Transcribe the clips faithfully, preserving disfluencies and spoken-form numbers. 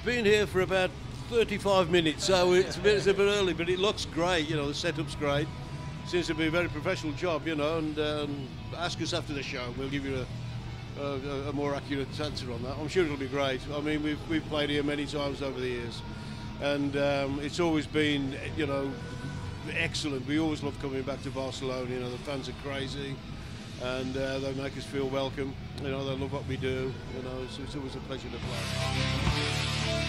been here for about thirty-five minutes, so it's a, bit, it's a bit early, but it looks great. You know, the setup's great. Seems to be a very professional job, you know, and um, ask us after the show. We'll give you a, a, a more accurate answer on that. I'm sure it'll be great. I mean, we've, we've played here many times over the years, and um, it's always been, you know, excellent. We always love coming back to Barcelona. You know, the fans are crazy, and uh, they make us feel welcome. You know, they love what we do. You know, so it's always a pleasure to play.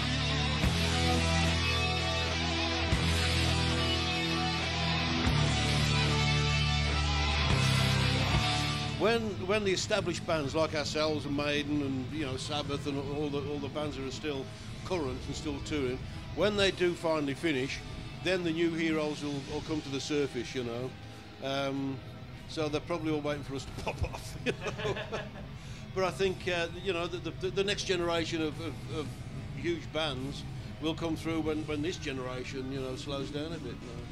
When when the established bands like ourselves and Maiden and you know Sabbath and all the all the bands that are still current and still touring, when they do finally finish, then the new heroes will, will come to the surface, you know. Um, so they're probably all waiting for us to pop off, you know. But I think uh, you know the, the, the next generation of, of, of huge bands will come through when, when this generation you know slows down a bit. You know.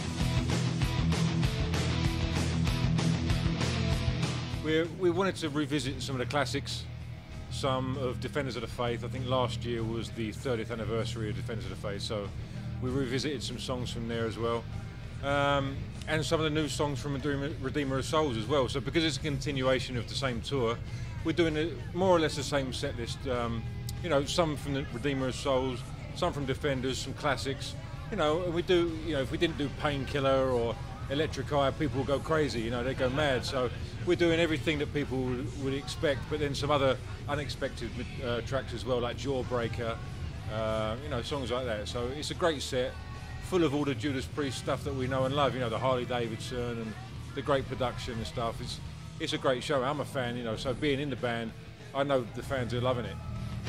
We're, we wanted to revisit some of the classics, some of Defenders of the Faith. I think last year was the thirtieth anniversary of Defenders of the Faith, so we revisited some songs from there as well. Um, and some of the new songs from Redeemer, Redeemer of Souls as well. So because it's a continuation of the same tour, we're doing a, more or less the same set list. Um, you know, some from the Redeemer of Souls, some from Defenders, some classics. You know, and we do, you know, if we didn't do Painkiller or Electric Eye, people would go crazy, you know, they go mad. So we're doing everything that people would, would expect, but then some other unexpected uh, tracks as well, like Jawbreaker, uh, you know, songs like that. So it's a great set, full of all the Judas Priest stuff that we know and love, you know, the Harley Davidson and the great production and stuff. It's, it's a great show. I'm a fan, you know, so being in the band, I know the fans are loving it.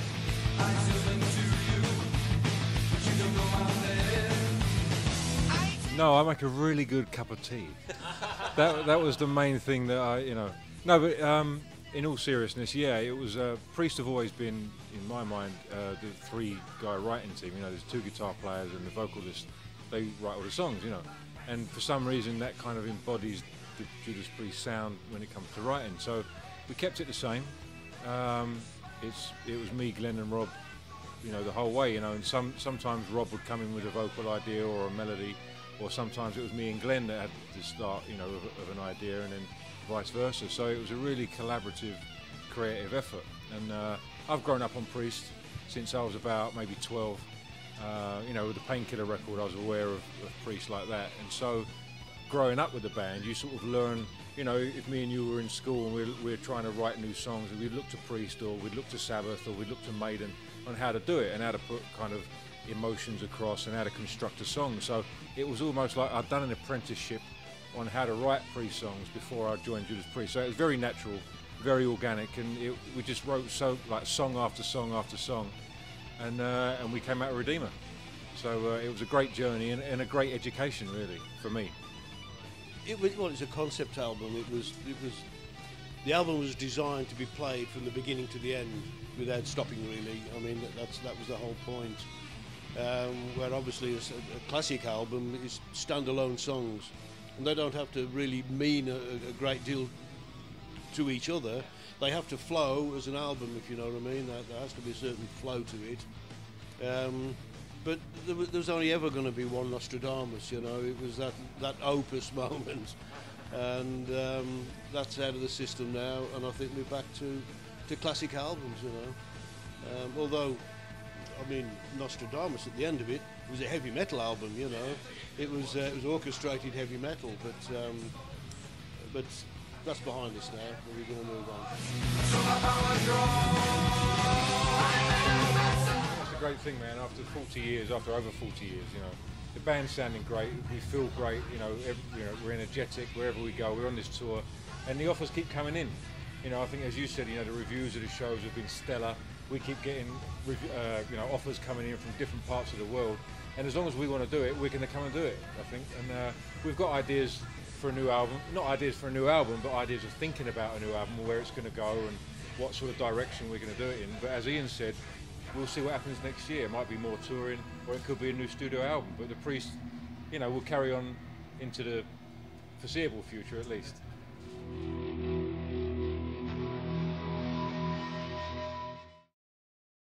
No, I make a really good cup of tea. that that was the main thing that I, you know. No, but um, in all seriousness, yeah, it was. Uh, Priest have always been, in my mind, uh, the three-guy writing team. You know, there's two guitar players and the vocalist. They write all the songs, you know. And for some reason, that kind of embodies the Judas Priest sound when it comes to writing. So we kept it the same. Um, it's it was me, Glenn, and Rob, you know, the whole way. You know, and some sometimes Rob would come in with a vocal idea or a melody. Or sometimes it was me and Glenn that had to start, you know, of, of an idea, and then vice versa. So it was a really collaborative, creative effort. And uh, I've grown up on Priest since I was about maybe twelve. Uh, you know, with the Painkiller record, I was aware of, of Priest like that. And so, growing up with the band, you sort of learn. You know, if me and you were in school and we we're, we're trying to write new songs, we'd look to Priest or we'd look to Sabbath or we'd look to Maiden on how to do it and how to put kind of emotions across and how to construct a song. So it was almost like I'd done an apprenticeship on how to write Priest songs before I joined Judas Priest. So it was very natural, very organic, and it, we just wrote so like song after song after song, and uh, and we came out of Redeemer. So uh, it was a great journey and, and a great education, really, for me. It was well, it's a concept album. It was it was the album was designed to be played from the beginning to the end without stopping. Really, I mean that, that's that was the whole point. Um, where obviously a, a classic album is standalone songs, and they don't have to really mean a, a great deal to each other. They have to flow as an album, if you know what I mean. There, there has to be a certain flow to it. Um, but there was, there was only ever going to be one Nostradamus, you know. It was that, that opus moment, and um, that's out of the system now. And I think we're back to, to classic albums, you know. Um, although. I mean, Nostradamus at the end of it was a heavy metal album, you know. It was uh, it was orchestrated heavy metal, but um, but that's behind us now. We're going to move on. That's a great thing, man. After forty years, after over forty years, you know, the band's sounding great. We feel great. You know, every, you know, we're energetic wherever we go. We're on this tour, and the offers keep coming in. You know, I think as you said, you know, the reviews of the shows have been stellar. We keep getting, uh, you know, offers coming in from different parts of the world, and as long as we want to do it, we're going to come and do it, I think. And uh, we've got ideas for a new album, not ideas for a new album, but ideas of thinking about a new album, where it's going to go and what sort of direction we're going to do it in. But as Ian said, we'll see what happens next year. It might be more touring, or it could be a new studio album. But the Priest, you know, will carry on into the foreseeable future at least.